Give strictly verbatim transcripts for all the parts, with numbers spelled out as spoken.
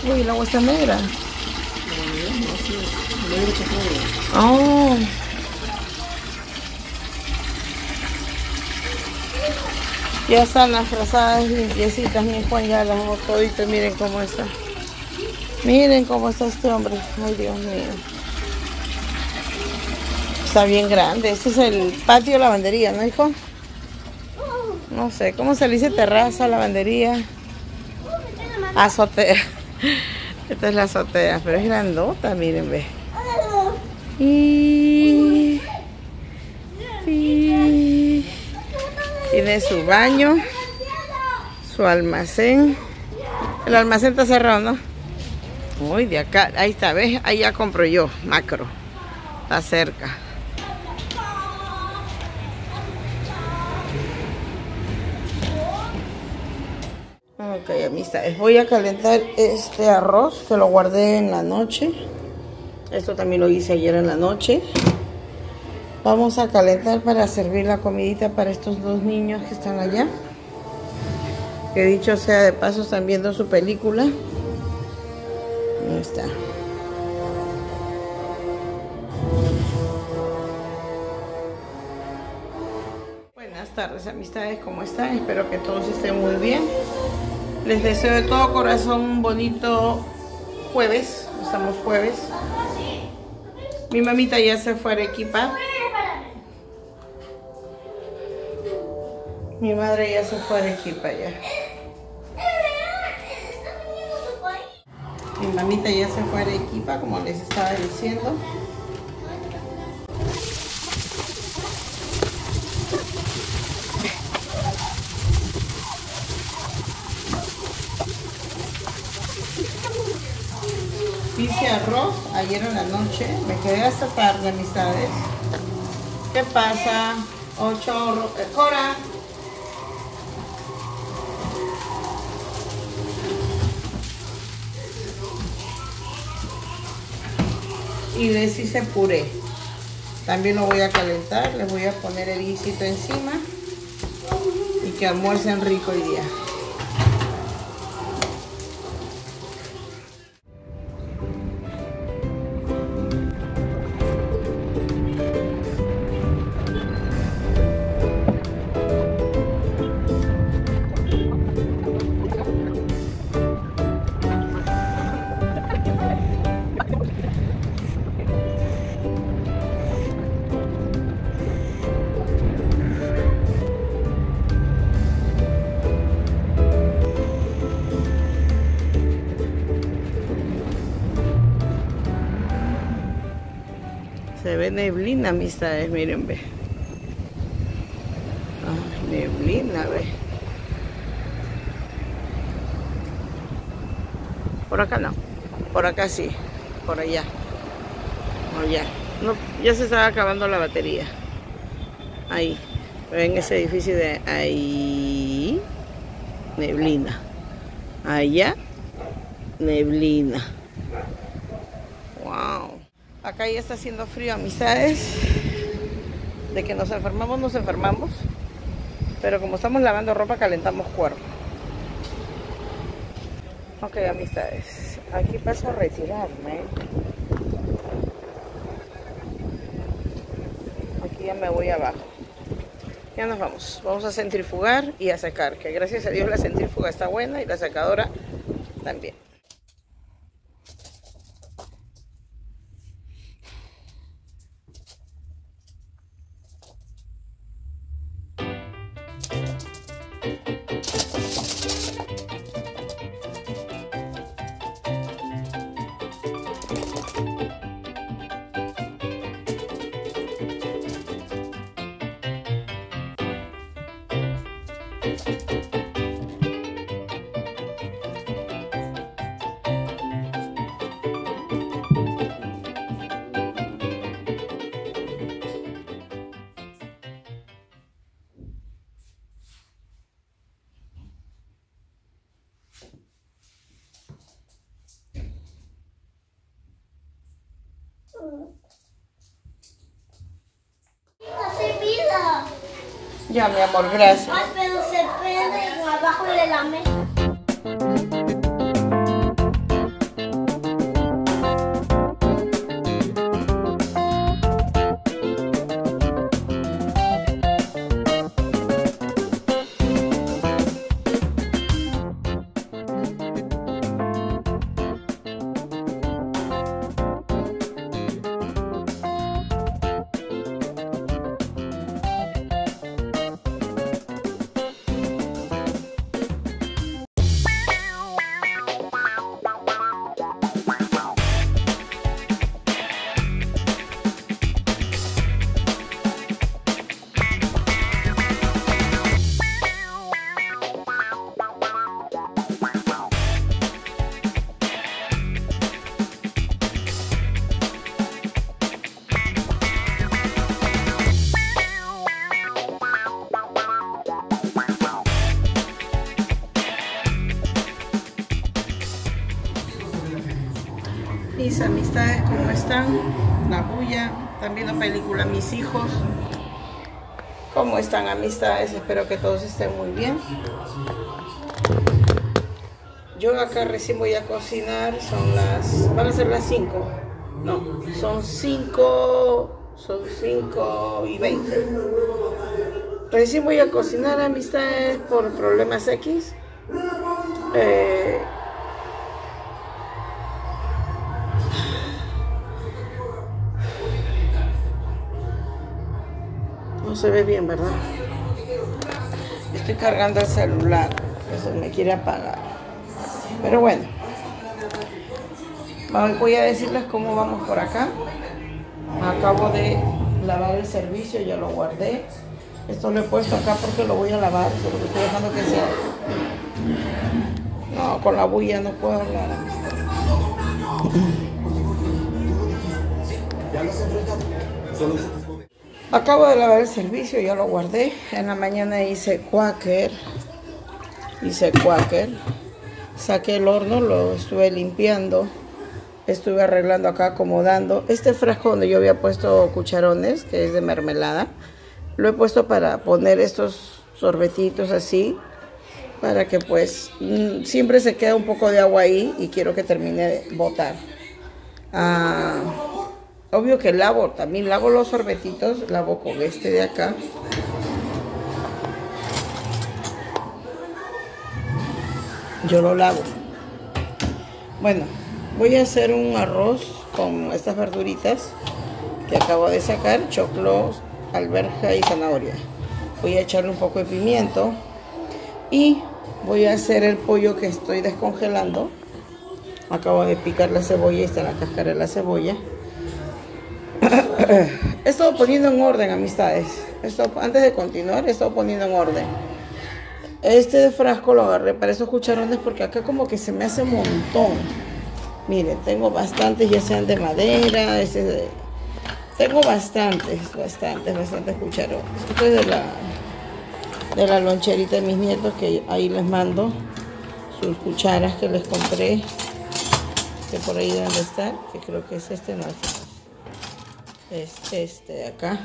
Uy, el agua está negra. Oh. Ya están las frazadas limpiecitas, mi Juan ya las hago toditas. Miren cómo está. Miren cómo está este hombre. Ay, Dios mío. Está bien grande. Este es el patio lavandería, ¿no, hijo? No sé, ¿cómo se le dice? Terraza, lavandería. Azotea. Esta es la azotea, pero es grandota, miren, ve. Y... y... tiene su baño, su almacén. El almacén está cerrado, ¿no? Uy, de acá, ahí está, ¿ves? Ahí ya compro yo, Macro. Está cerca. Ok, amistades, voy a calentar este arroz que lo guardé en la noche. Esto también lo hice ayer en la noche. Vamos a calentar para servir la comidita para estos dos niños que están allá. Que dicho sea de paso, están viendo su película. Ahí está. Buenas tardes, amistades, ¿cómo están? Espero que todos estén muy bien. Les deseo de todo corazón un bonito jueves. Estamos jueves. Mi mamita ya se fue a Arequipa. Mi madre ya se fue a Arequipa ya. Mi mamita ya se fue a Arequipa, como les estaba diciendo. Hice arroz ayer en la noche, me quedé hasta tarde, amistades. ¿Qué pasa? Ocho, eh, Cora. Y les hice puré. También lo voy a calentar, les voy a poner el guisito encima y que almuercen rico hoy día. Se ve neblina, amistades, miren, ve. Ah, neblina, ve. Por acá no, por acá sí, por allá. Allá. No, ya se estaba acabando la batería. Ahí, ven ese edificio de ahí. Neblina. Allá, neblina. Wow. Acá ya está haciendo frío, amistades. De que nos enfermamos, nos enfermamos. Pero como estamos lavando ropa, calentamos cuerpo. Ok, amistades. Aquí paso a retirarme. Aquí ya me voy abajo. Ya nos vamos. Vamos a centrifugar y a secar. Que gracias a Dios la centrífuga está buena y la secadora también. Ya, mi amor, gracias. Ay, pero se prende abajo de la mesa. Mis amistades, ¿cómo están? La bulla, están viendo película mis hijos. ¿Cómo están, amistades? Espero que todos estén muy bien. Yo acá recién voy a cocinar, son las, van a ser las cinco. No, son cinco, son cinco y veinte. Recién voy a cocinar, amistades, por problemas X. Eh, No se ve bien, ¿verdad? Estoy cargando el celular, eso me quiere apagar. Pero bueno, voy a decirles cómo vamos por acá. Acabo de lavar el servicio, ya lo guardé. Esto lo he puesto acá porque lo voy a lavar, solo que estoy dejando que sea. No, con la bulla no puedo hablar. Acabo de lavar el servicio, ya lo guardé. En la mañana hice quaker. Hice quaker. Saqué el horno, lo estuve limpiando. Estuve arreglando acá, acomodando. Este frasco donde yo había puesto cucharones, que es de mermelada, lo he puesto para poner estos sorbetitos así, para que pues mmm, siempre se queda un poco de agua ahí y quiero que termine de botar. Ah, obvio que lavo, también lavo los sorbetitos, lavo con este de acá. Yo lo lavo. Bueno, voy a hacer un arroz con estas verduritas que acabo de sacar, choclo, alberja y zanahoria. Voy a echarle un poco de pimiento y voy a hacer el pollo que estoy descongelando. Acabo de picar la cebolla y está la cáscara de la cebolla. He estado poniendo en orden, amistades. He estado, antes de continuar, he estado poniendo en orden. Este frasco lo agarré para esos cucharones porque acá como que se me hace un montón. Miren, tengo bastantes, ya sean de madera, ese de... tengo bastantes, bastantes, bastantes cucharones. Esto es de la, de la loncherita de mis nietos, que ahí les mando sus cucharas que les compré, que por ahí deben de estar, que creo que es este, no es este de acá.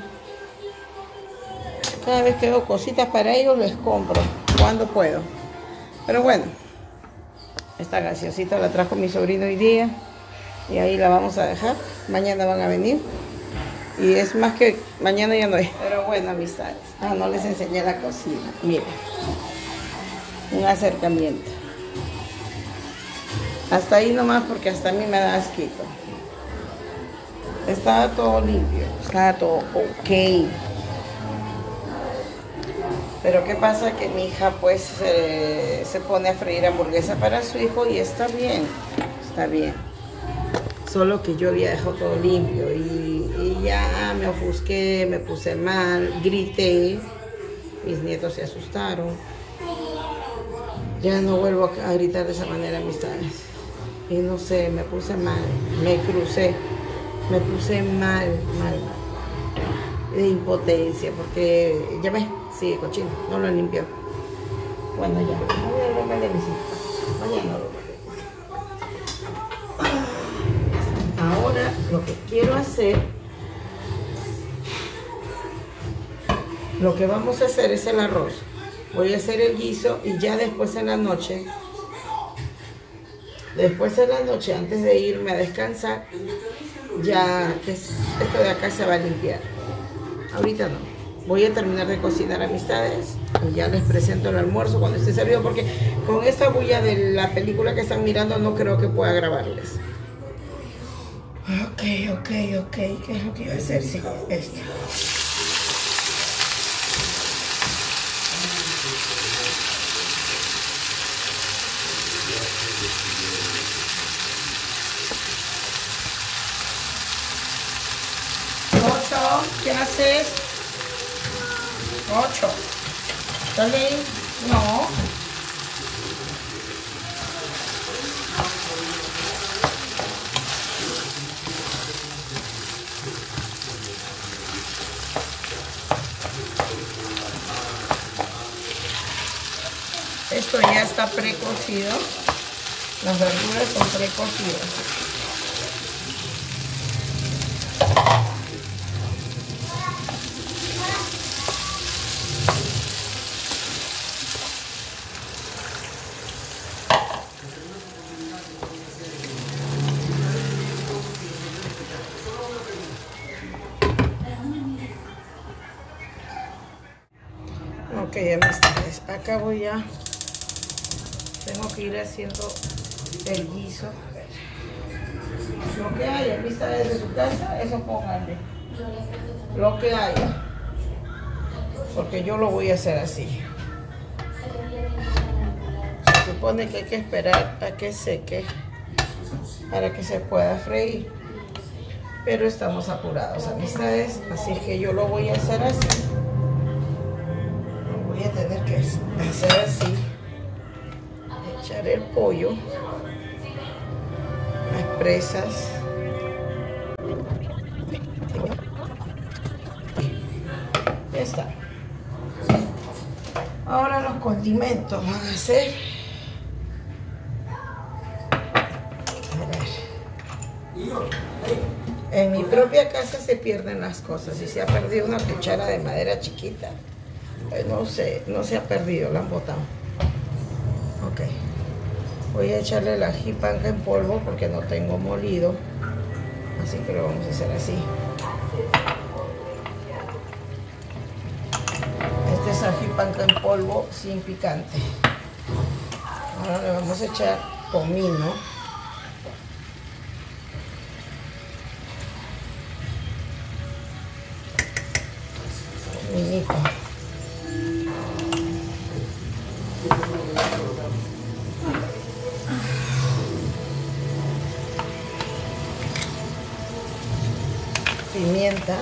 Cada vez que veo cositas para ellos les compro cuando puedo. Pero bueno, esta gaseosita la trajo mi sobrino hoy día y ahí la vamos a dejar. Mañana van a venir y es más que mañana ya no hay. Pero bueno, amistades, ah, no les enseñé la cocina. Miren, un acercamiento. Hasta ahí nomás porque hasta a mí me da asquito. Estaba todo limpio, estaba todo ok. Pero qué pasa que mi hija pues eh, se pone a freír hamburguesa para su hijo y está bien, está bien. Solo que yo había dejado todo limpio y, y ya me ofusqué, me puse mal, grité, mis nietos se asustaron. Ya no vuelvo a gritar de esa manera, amistades. Y no sé, me puse mal, me crucé, me puse mal, mal, mal. De impotencia, porque ya ves, sigue cochino, no lo limpió. Bueno, ya, no me le visito. Mañana lo Ahora lo que quiero hacer, lo que vamos a hacer es el arroz. Voy a hacer el guiso y ya después en la noche, después en la noche, antes de irme a descansar, ya que esto de acá se va a limpiar. Ahorita no. Voy a terminar de cocinar, amistades, y ya les presento el almuerzo cuando esté servido, porque con esta bulla de la película que están mirando no creo que pueda grabarles. Ok, ok, ok. ¿Qué es lo que iba a hacer? Sí, esto. Ocho, ¿qué haces? Ocho. ¿Dale? No. Esto ya está precocido. Las verduras son precocidas. acá voy a... Tengo que ir haciendo el guiso. Lo que haya, vista desde su casa, eso pónganle. Lo que haya. Porque yo lo voy a hacer así. Se supone que hay que esperar a que seque para que se pueda freír. Pero estamos apurados, amistades. Así que yo lo voy a hacer así. Lo voy a tener que hacer así. Echar el pollo. Las presas. Ya está. Ahora los condimentos van a ser. A ver. En mi propia casa se pierden las cosas. Si se ha perdido una cuchara de madera chiquita, pues no sé, no se ha perdido, la han botado. Ok. Voy a echarle el ají panca en polvo porque no tengo molido. Así que lo vamos a hacer así. Este es ají panca en polvo sin picante. Ahora le vamos a echar comino. Cominito. Pimienta.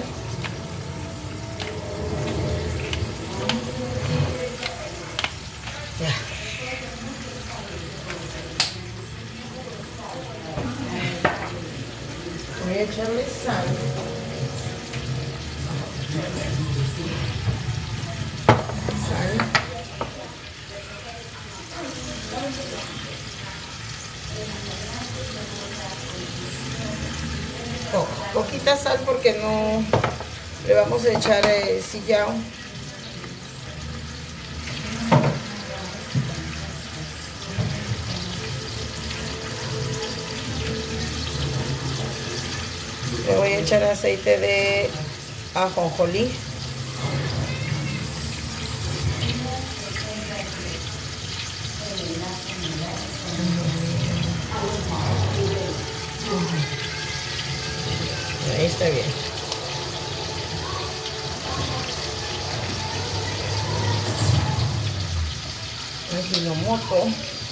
Ya. Voy a echarle sal. Sal. Oh, poquita sal porque no le vamos a echar eh, sillao. Le voy a echar aceite de ajonjolí. Ahí está bien. Ajinomoto.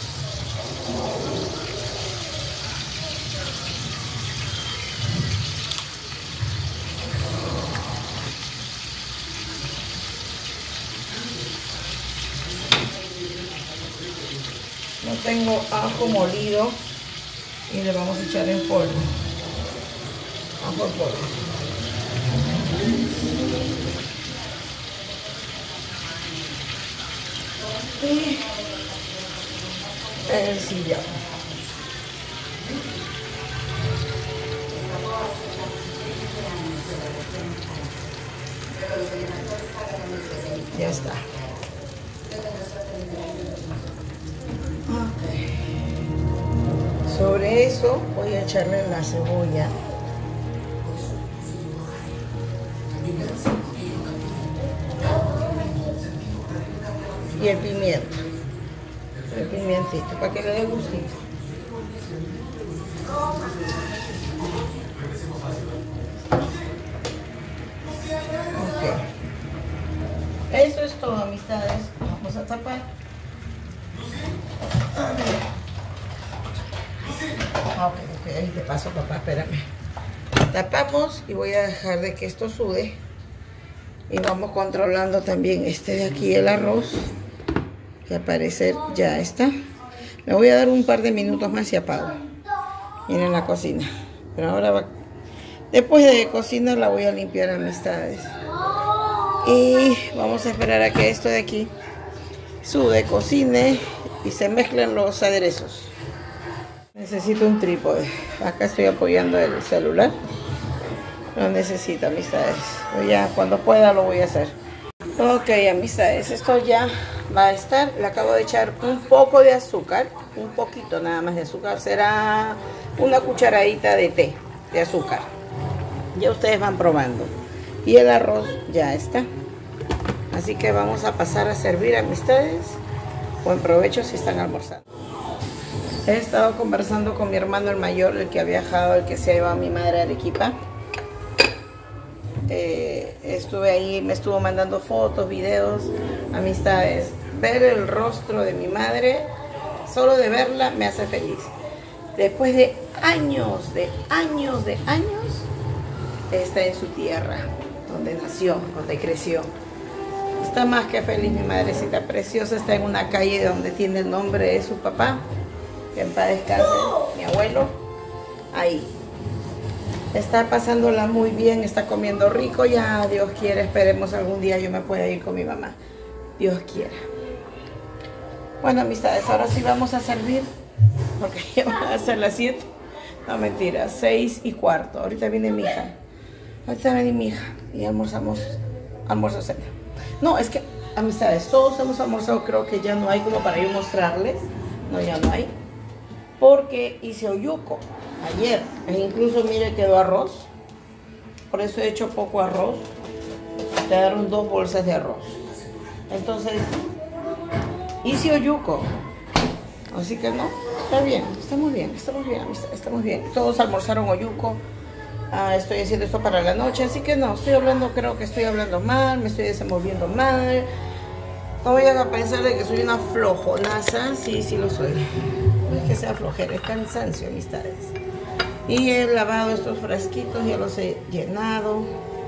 No tengo ajo molido y le vamos a echar en polvo. Ajo en polvo. Y el sillao. Ya está. Okay. Sobre eso voy a echarle la cebolla. Y el pimiento. El pimientito, para que le dé gustito. Ok. Eso es todo, amistades. Vamos a tapar. Ah, ok, ok, ahí te paso, papá, espérame. Tapamos y voy a dejar de que esto sude. Y vamos controlando también este de aquí, el arroz. Que al parecer ya está. Me voy a dar un par de minutos más y apago. Miren la cocina. Pero ahora va. Después de cocinar la voy a limpiar, amistades. Y vamos a esperar a que esto de aquí sude, cocine y se mezclen los aderezos. Necesito un trípode. Acá estoy apoyando el celular. Lo necesito, amistades. Ya cuando pueda lo voy a hacer. Ok, amistades, esto ya va a estar. Le acabo de echar un poco de azúcar. Un poquito nada más de azúcar. Será una cucharadita de té de azúcar. Ya ustedes van probando. Y el arroz ya está. Así que vamos a pasar a servir, amistades. Buen provecho si están almorzando. He estado conversando con mi hermano el mayor, el que ha viajado, el que se ha llevado a mi madre a Arequipa. Eh, estuve ahí, me estuvo mandando fotos, videos, amistades. Ver el rostro de mi madre, solo de verla me hace feliz. Después de años, de años, de años, está en su tierra, donde nació, donde creció. Está más que feliz mi madrecita preciosa, está en una calle donde tiene el nombre de su papá, que en paz descanse, mi abuelo, ahí. Está pasándola muy bien, está comiendo rico, ya Dios quiera, esperemos algún día yo me pueda ir con mi mamá, Dios quiera. Bueno, amistades, ahora sí vamos a servir, porque ya van a ser las siete, no mentira, seis y cuarto, ahorita viene mi hija, ahorita viene mi hija y almorzamos, almuerzo cena. No, es que, amistades, todos hemos almorzado, creo que ya no hay como para yo mostrarles, no, ya no hay, porque hice oyuco ayer, e incluso mire quedó arroz, por eso he hecho poco arroz, quedaron dos bolsas de arroz, entonces hice oyuco, así que no, está bien, está muy bien, estamos bien, estamos bien, todos almorzaron oyuco. Ah, estoy haciendo esto para la noche, así que no, estoy hablando, creo que estoy hablando mal, me estoy desenvolviendo mal. No vayan a pensar de que soy una flojonaza, sí, sí lo soy. No es que sea flojera, es cansancio, amistades. Y he lavado estos frasquitos, ya los he llenado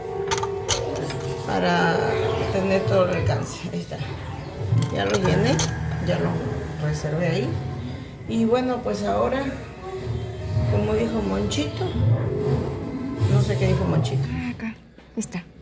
para tener todo el alcance. Ahí está. Ya lo llené, ya lo reservé ahí. Y bueno, pues ahora, como dijo Monchito, no sé qué dijo Monchito. Acá está.